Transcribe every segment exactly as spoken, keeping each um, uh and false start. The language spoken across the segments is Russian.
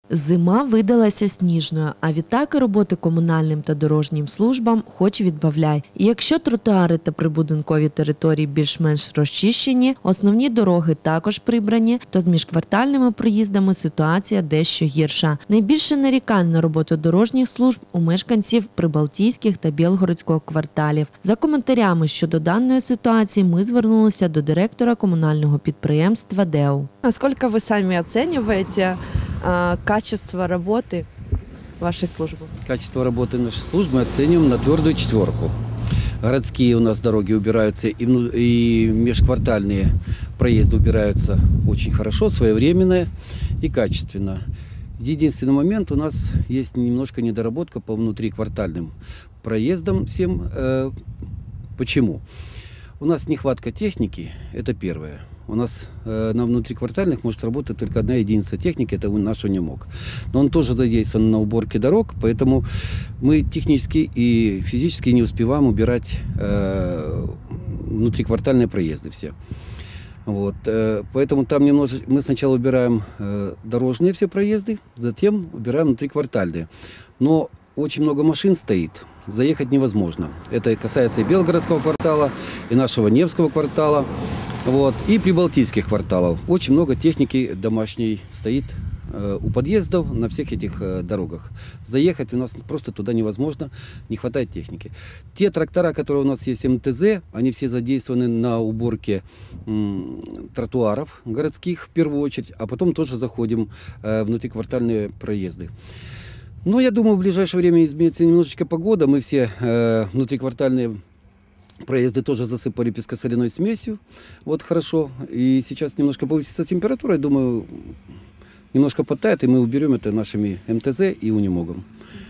Зима видалася сніжною, а відтак і роботи комунальним та дорожнім службам хоч відбавляй. І якщо тротуари та прибудинкові території більш-менш розчищені, основні дороги також прибрані, то з міжквартальними проїздами ситуація дещо гірша. Найбільше нарікань на роботу дорожніх служб у мешканців Прибалтійських та Білгородського кварталів. За коментарями щодо даної ситуації ми звернулися до директора комунального підприємства ДЕУ. Насколько вы сами оцениваете э, качество работы вашей службы? Качество работы нашей службы оцениваем на твердую четверку. Городские у нас дороги убираются, и, вну- и межквартальные проезды убираются очень хорошо, своевременно и качественно. Единственный момент, у нас есть немножко недоработка по внутриквартальным проездам всем. Э, почему? У нас нехватка техники, это первое. У нас э, на внутриквартальных может работать только одна единица техники, это наш Унимог. Но он тоже задействован на уборке дорог, поэтому мы технически и физически не успеваем убирать э, внутриквартальные проезды все. Вот, э, поэтому там немножко мы сначала убираем э, дорожные все проезды, затем убираем внутриквартальные. Но очень много машин стоит, заехать невозможно. Это касается и Белгородского квартала, и нашего Невского квартала, вот, и прибалтийских кварталов. Очень много техники домашней стоит э, у подъездов на всех этих э, дорогах. Заехать у нас просто туда невозможно, не хватает техники. Те трактора, которые у нас есть эм тэ зэ, они все задействованы на уборке м, тротуаров городских в первую очередь, а потом тоже заходим э, в внутриквартальные проезды. Ну, я думаю, в ближайшее время изменится немножечко погода. Мы все э, внутриквартальные проезды тоже засыпали песко-соляной смесью. Вот хорошо. И сейчас немножко повысится температура. Я думаю, немножко подтает, и мы уберем это нашими эм тэ зэ и Унимогом.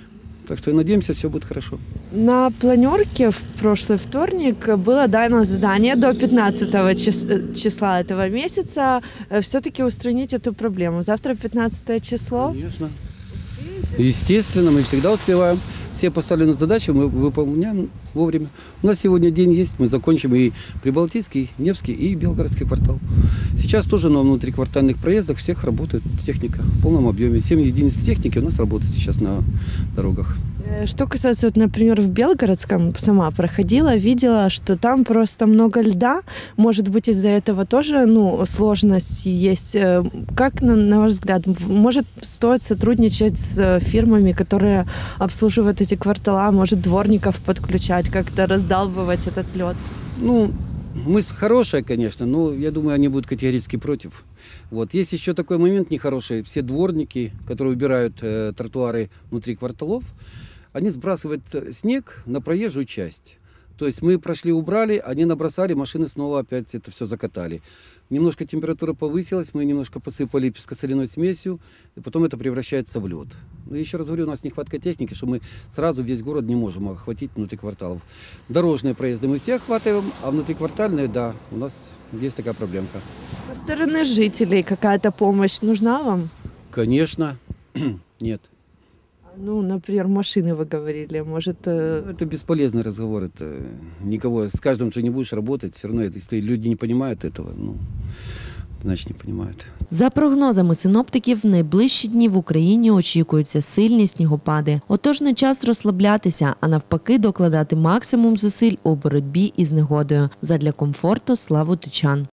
Так что надеемся, все будет хорошо. На планерке в прошлый вторник было дано задание до пятнадцатого числа этого месяца все-таки устранить эту проблему. Завтра пятнадцатое число. Конечно. Естественно, мы всегда успеваем. Все поставленные задачи мы выполняем вовремя. У нас сегодня день есть, мы закончим и Прибалтийский, Невский и Белгородский квартал. Сейчас тоже на внутриквартальных проездах всех работает техника в полном объеме. семь единиц техники у нас работает сейчас на дорогах. Что касается, вот, например, в Белгородском, сама проходила, видела, что там просто много льда. Может быть, из-за этого тоже ну, сложность есть. Как, на, на ваш взгляд, может стоит сотрудничать с фирмами, которые обслуживают эти квартала, может дворников подключать, как-то раздалбывать этот лед? Ну, мысль хорошая, конечно, но я думаю, они будут категорически против. Вот. Есть еще такой момент нехороший. Все дворники, которые убирают э, тротуары внутри кварталов, они сбрасывают снег на проезжую часть. То есть мы прошли, убрали, они набросали, машины снова опять это все закатали. Немножко температура повысилась, мы немножко посыпали песко-соляной смесью, и потом это превращается в лед. Но еще раз говорю, у нас нехватка техники, что мы сразу весь город не можем охватить внутри кварталов. Дорожные проезды мы все охватываем, а внутриквартальные, да, у нас есть такая проблемка. Со стороны жителей какая-то помощь нужна вам? Конечно, нет. Ну, например, машины вы говорили, может... Это бесполезный разговор, это никого, с каждым что не будешь работать, все равно, если люди не понимают этого, ну, значит не понимают. За прогнозами синоптиків, в найближчі дні в Україні очікуються сильні снігопади. Отож не час розслаблятися, а навпаки докладати максимум зусиль у боротьбі із негодою задля комфорту славутичан.